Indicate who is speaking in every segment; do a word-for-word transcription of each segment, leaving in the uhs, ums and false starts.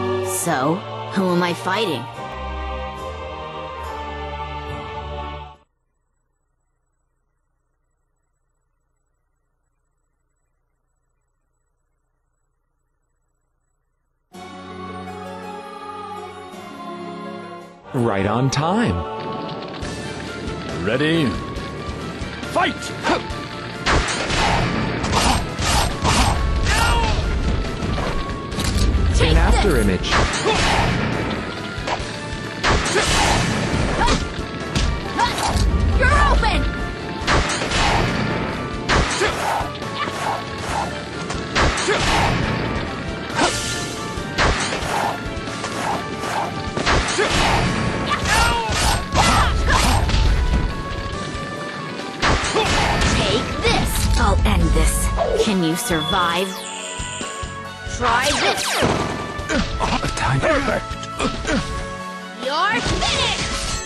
Speaker 1: So, who am I fighting?
Speaker 2: Right on time. Ready? Fight! An after image.
Speaker 1: You're open! Take this! I'll end this. Can you survive? Try this!
Speaker 2: A time effect.
Speaker 1: You're finished!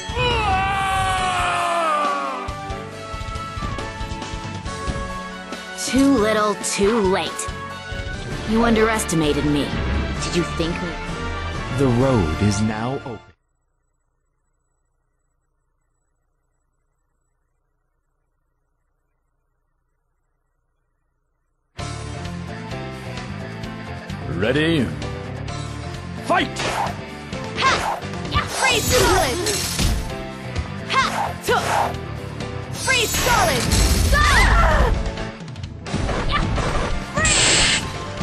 Speaker 1: Too little, too late. You underestimated me. Did you think me?
Speaker 2: The road is now open. Ready? Fight!
Speaker 1: Ha! Yeah, freeze solid! Ha! Tuh! Freeze solid! Ah! Yeah! Freeze!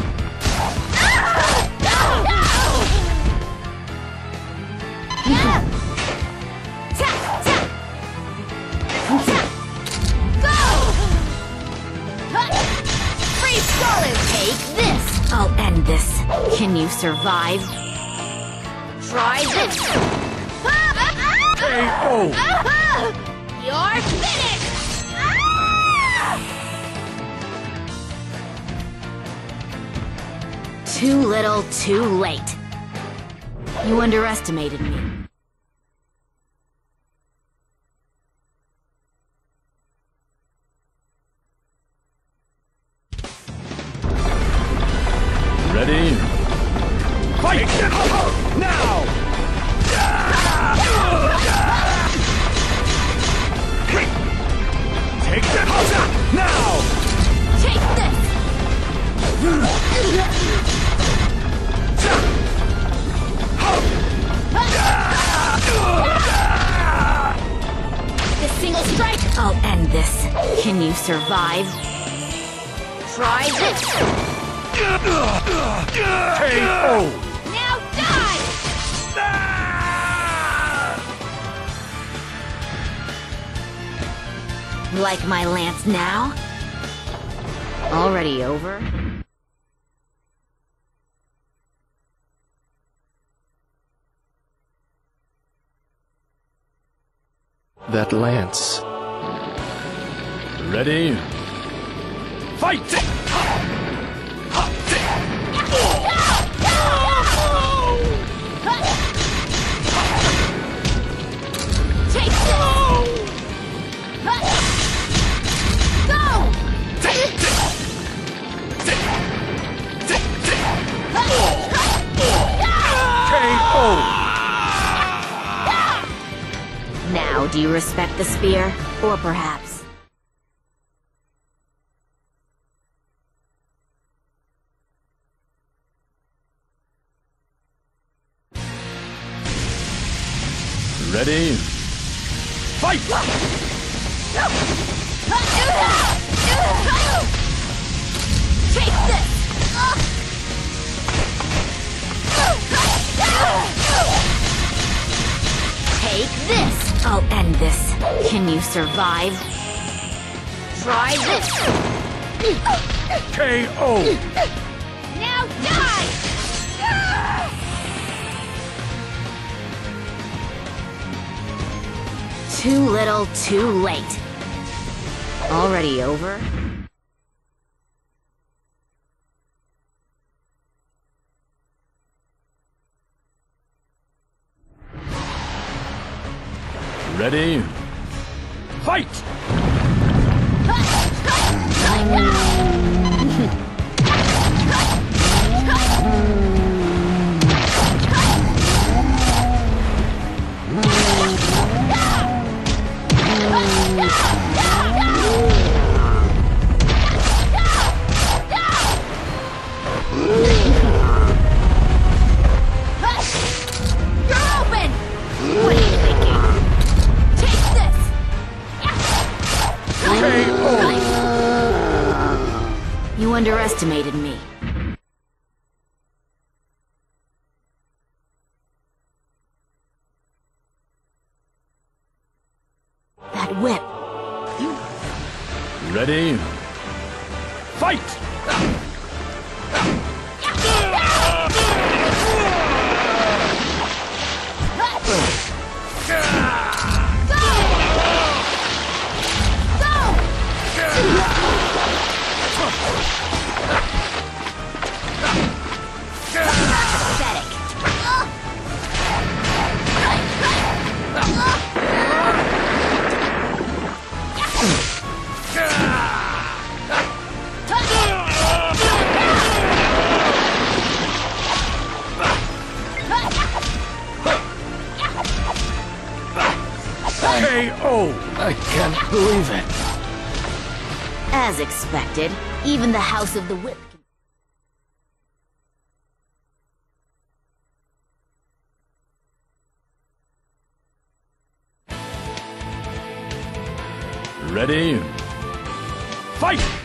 Speaker 1: Ah! No! No! Yeah! Ta! Ta! Ta! Go! Ha! Freeze solid! Take this! I'll end this. Can you survive? Try this!
Speaker 2: K O!
Speaker 1: You're finished! Too little, too late. You underestimated me.
Speaker 2: Ready? Fight! Now! Take that! Now!
Speaker 1: Take this! The single strike! I'll end this. Can you survive? Try this!
Speaker 2: K O!
Speaker 1: Now die! Like my lance now? Already over?
Speaker 2: That lance. Ready? Fight!
Speaker 1: Take this! Go!
Speaker 2: K O!
Speaker 1: Now, do you respect the spear? Or perhaps...
Speaker 2: Ready? Fight!
Speaker 1: Take this! Take this! I'll end this. Can you survive? Try this!
Speaker 2: K O!
Speaker 1: Now die! Too little, too late. Already over?
Speaker 2: Ready? Fight! K O!
Speaker 3: I can't believe it.
Speaker 1: As expected, even the House of the Whip can...
Speaker 2: Ready? Fight!